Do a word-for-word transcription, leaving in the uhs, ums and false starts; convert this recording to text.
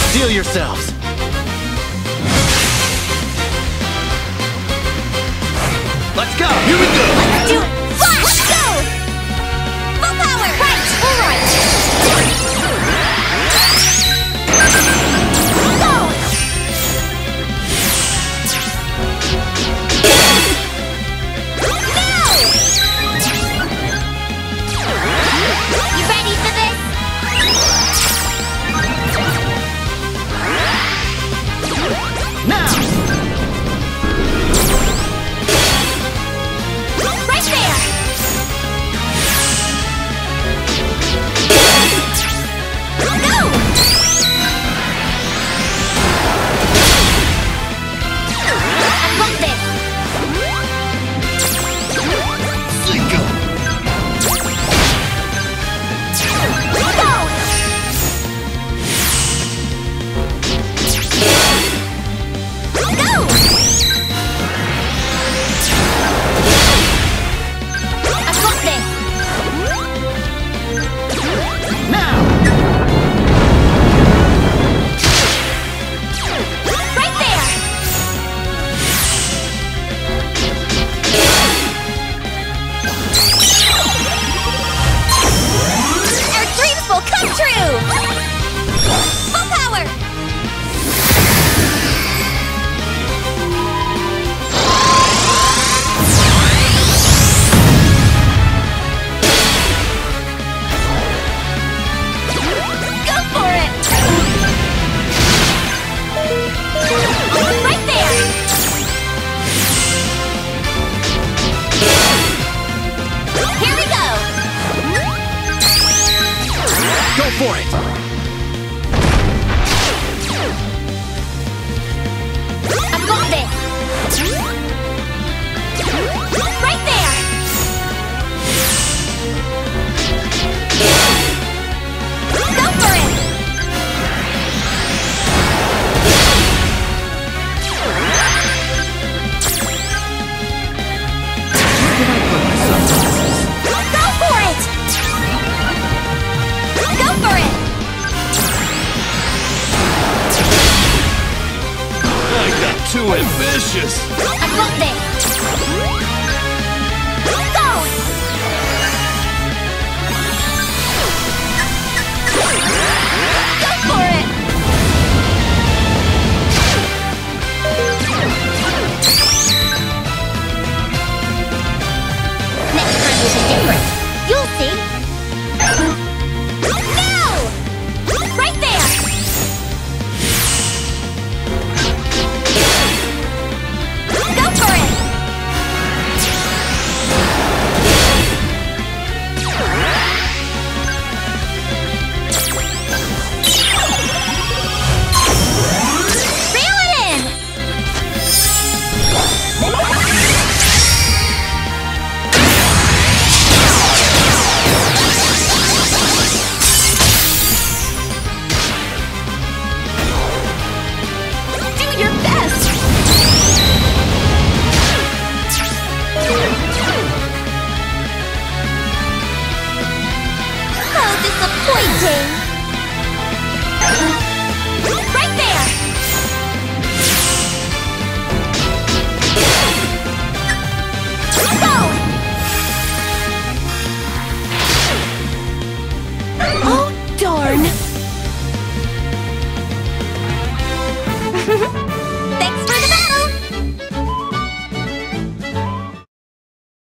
Steel yourselves! Let's go! Here we go! Let's do it! Flash! Go! Full power! Right! Full right! Go! Now! You ready for this? Now! Right there! Go! I love this! Cinco! Go! Go! I got this! Now! Right there! Our dreams will come true! Full power! Go for it! Right there! Here we go! Go for it! I've got this! Right there! Go for it! Go for it! Go for it! I got too ambitious! I've got this! Go! Go for it! Next time will be different. You'll see. Now! Right there! Go for it! Reel it in! Do your best! How disappointing!